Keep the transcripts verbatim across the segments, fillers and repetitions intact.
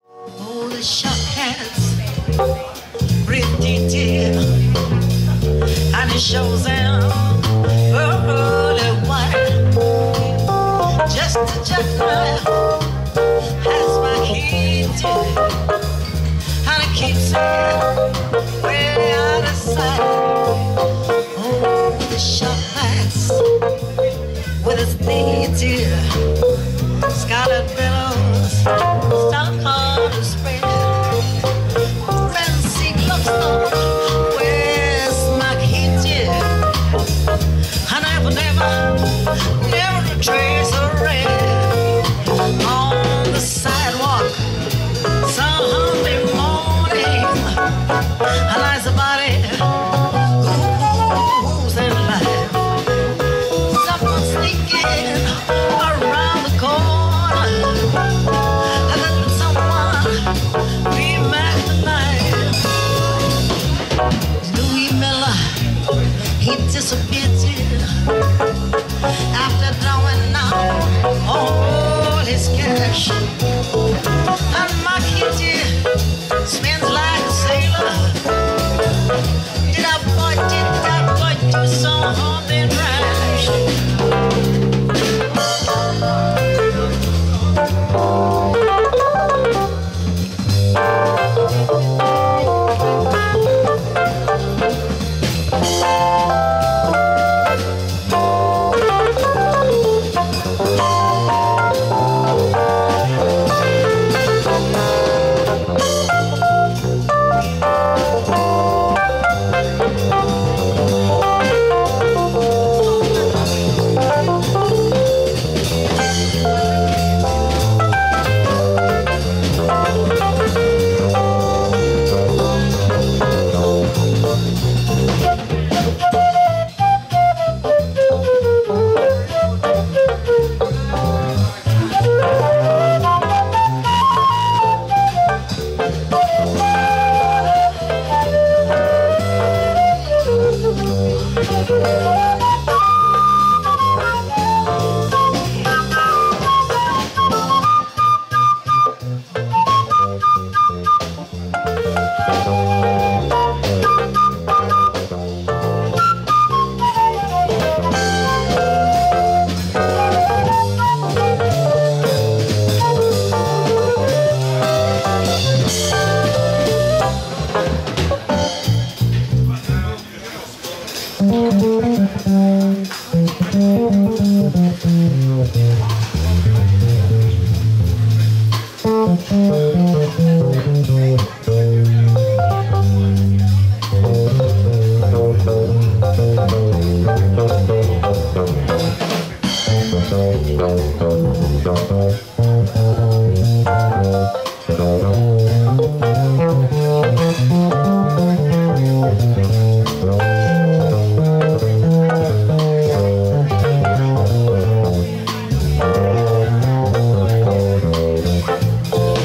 Oh, the shop has pretty dear, and it shows them early white. Just a jackknife has my key to it, and it keeps it way out of sight. Oh, the shop has with its dear scarlet billows, Stockholm to spread. Fancy Gloucester, where's my kitty? I never, never, never a trace of red on the sidewalk. Sunday morning, I lies about it. Who's in life? Someone sneaking around the corner. I let someone be back tonight. Louis Miller, he disappeared after throwing out all his cash. And my kitty spends like a sailor. Did I boy, did I boy do something rash?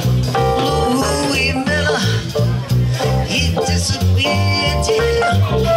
Louis Miller, he disappeared, yeah.